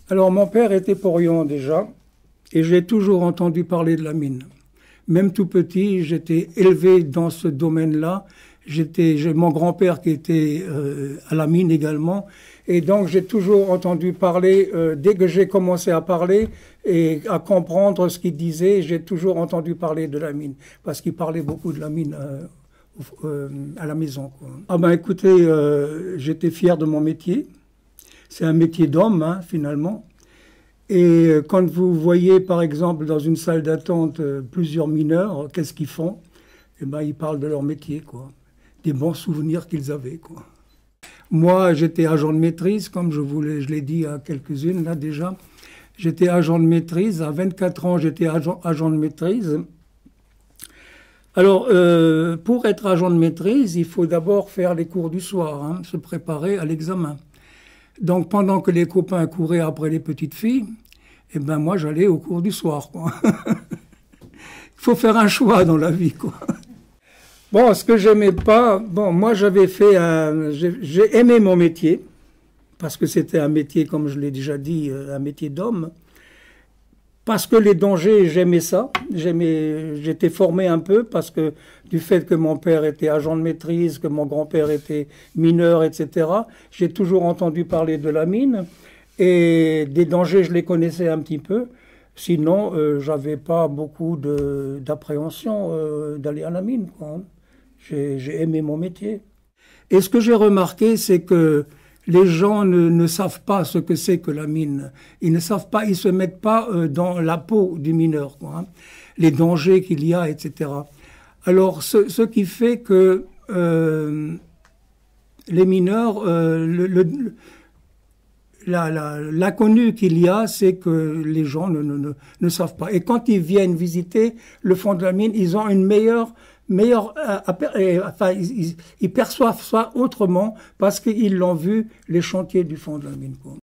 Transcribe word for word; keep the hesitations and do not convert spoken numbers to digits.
Alors mon père était porion déjà, et j'ai toujours entendu parler de la mine. Même tout petit, j'étais élevé dans ce domaine-là. J'étais, j'ai mon grand-père qui était euh, à la mine également, et donc j'ai toujours entendu parler, euh, dès que j'ai commencé à parler et à comprendre ce qu'il disait, j'ai toujours entendu parler de la mine, parce qu'il parlait beaucoup de la mine euh, euh, à la maison, quoi. Ah ben écoutez, euh, j'étais fier de mon métier. C'est un métier d'homme, hein, finalement. Et quand vous voyez, par exemple, dans une salle d'attente, plusieurs mineurs, qu'est-ce qu'ils font? Eh ben, ils parlent de leur métier, quoi. Des bons souvenirs qu'ils avaient, quoi. Moi, j'étais agent de maîtrise, comme je vous l'ai, je l'ai dit à quelques-unes, là, déjà. J'étais agent de maîtrise. À vingt-quatre ans, j'étais agent, agent de maîtrise. Alors, euh, pour être agent de maîtrise, il faut d'abord faire les cours du soir, hein, se préparer à l'examen. Donc, pendant que les copains couraient après les petites filles, eh ben moi, j'allais au cours du soir, quoi. Il faut faire un choix dans la vie, quoi. Bon, ce que j'aimais pas, bon, moi, j'avais fait un, j'ai aimé mon métier, parce que c'était un métier, comme je l'ai déjà dit, un métier d'homme. Parce que les dangers, j'aimais ça. J'aimais, j'étais formé un peu parce que du fait que mon père était agent de maîtrise, que mon grand-père était mineur, et cetera, j'ai toujours entendu parler de la mine. Et des dangers, je les connaissais un petit peu. Sinon, euh, j'avais pas beaucoup d'appréhension euh, d'aller à la mine, quoi. J'ai aimé mon métier. Et ce que j'ai remarqué, c'est que les gens ne, ne savent pas ce que c'est que la mine. Ils ne savent pas, ils se mettent pas euh, dans la peau du mineur, quoi, hein, les dangers qu'il y a, et cetera. Alors, ce, ce qui fait que euh, les mineurs, euh, le, le, l'inconnu la, qu'il y a, c'est que les gens ne, ne, ne, ne savent pas. Et quand ils viennent visiter le fond de la mine, ils ont une meilleure meilleur, euh, enfin, ils, ils perçoivent ça autrement parce qu'ils l'ont vu, les chantiers du fond de la mine, quoi.